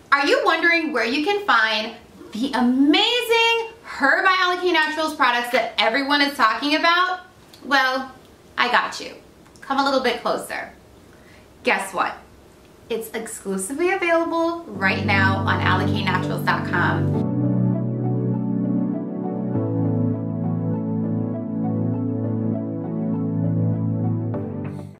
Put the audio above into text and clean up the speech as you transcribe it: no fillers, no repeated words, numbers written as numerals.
Are you wondering where you can find the amazing Her by Alikay Naturals products that everyone is talking about? Well, I got you. Come a little bit closer. Guess what? It's exclusively available right now on alikaynaturals.com.